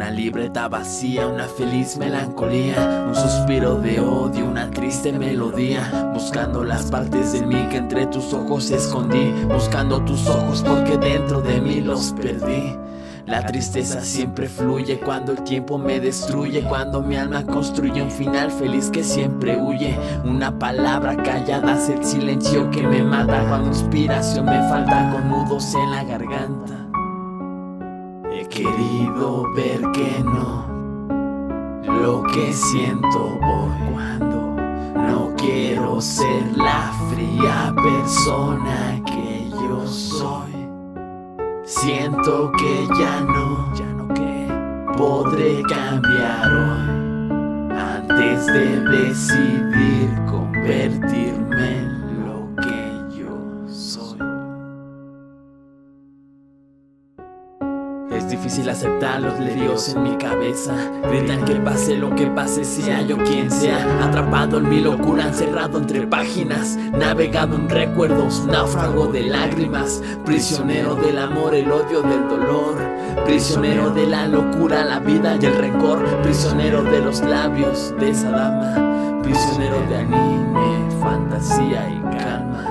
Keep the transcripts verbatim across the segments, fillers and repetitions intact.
una libreta vacía, una feliz melancolía, un suspiro de odio, una triste melodía, buscando las partes de mí que entre tus ojos escondí, buscando tus ojos porque dentro de mí los perdí. La tristeza siempre fluye cuando el tiempo me destruye, cuando mi alma construye un final feliz que siempre huye. Una palabra callada es el silencio que me mata, cuando inspiración me falta con nudos en la garganta. He querido ver que no, lo que siento hoy, cuando no quiero ser la fría persona que yo soy. Siento que ya no, ya no que podré cambiar hoy, antes de decidir convertirme en lo que yo soy. Es difícil aceptar los líos en mi cabeza, gritan que pase lo que pase, sea yo quien sea, atrapado en mi locura, encerrado entre páginas, navegado en recuerdos, náufrago de lágrimas, prisionero del amor, el odio del dolor, prisionero de la locura, la vida y el rencor, prisionero de los labios de esa dama, prisionero de anime, fantasía y calma.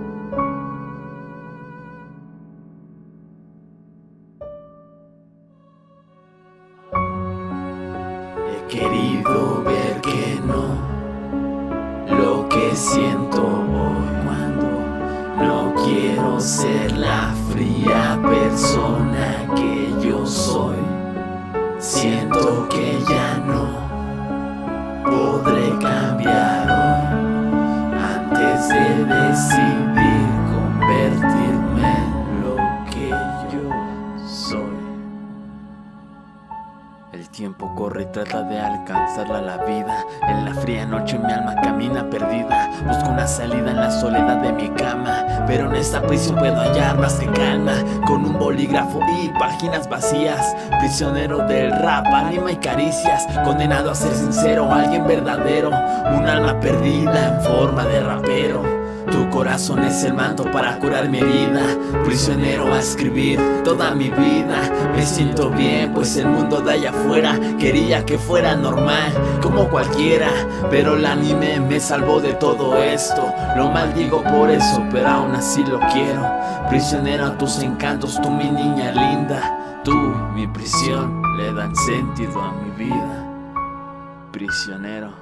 He querido ver que no, lo que siento hoy, cuando no quiero ser la fría persona que yo soy. Siento que ya no podré cambiar hoy, antes de decidir convertirme en lo que yo soy. El tiempo corre y trata de alcanzarla la vida. En la fría noche mi alma camina perdida, busco una salida en la soledad de mi cama, pero en esta prisión puedo hallar más que calma, con un bolígrafo y páginas vacías, prisionero del rap, ánima y caricias, condenado a ser sincero, alguien verdadero, un alma perdida en forma de rapero. Tu corazón es el manto para curar mi herida, prisionero a escribir toda mi vida. Me siento bien pues el mundo de allá afuera quería que fuera normal como cualquiera, pero el anime me salvó de todo esto. Lo maldigo por eso, pero aún así lo quiero. Prisionero a tus encantos, tú mi niña linda, tú mi prisión, le dan sentido a mi vida. Prisionero.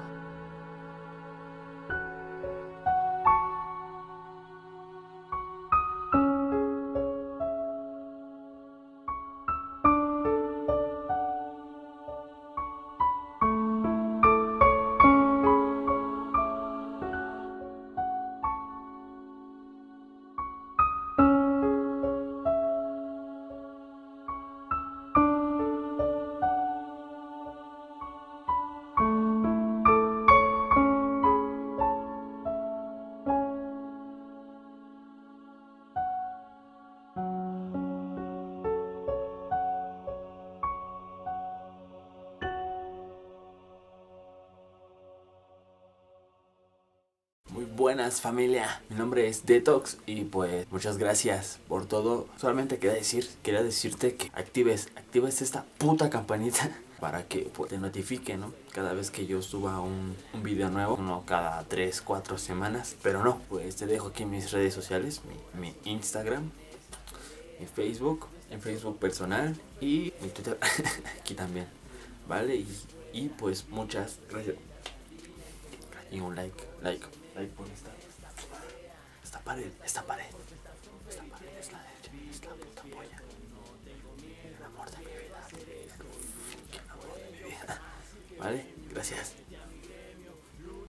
Muy buenas familia, mi nombre es Detox y pues muchas gracias por todo. Solamente quería decir, quería decirte que actives, actives esta puta campanita para que pues, te notifique, ¿no? Cada vez que yo suba un, un video nuevo, uno cada tres, cuatro semanas. Pero no, pues te dejo aquí mis redes sociales, mi, mi Instagram, mi Facebook, en Facebook personal y mi Twitter aquí también, ¿vale? Y, y pues muchas gracias. Y un like, like. Like por esta, esta pared, esta pared, esta pared es la derecha, es la puta polla. El amor de mi vida, el amor de mi vida. ¿Vale? Gracias.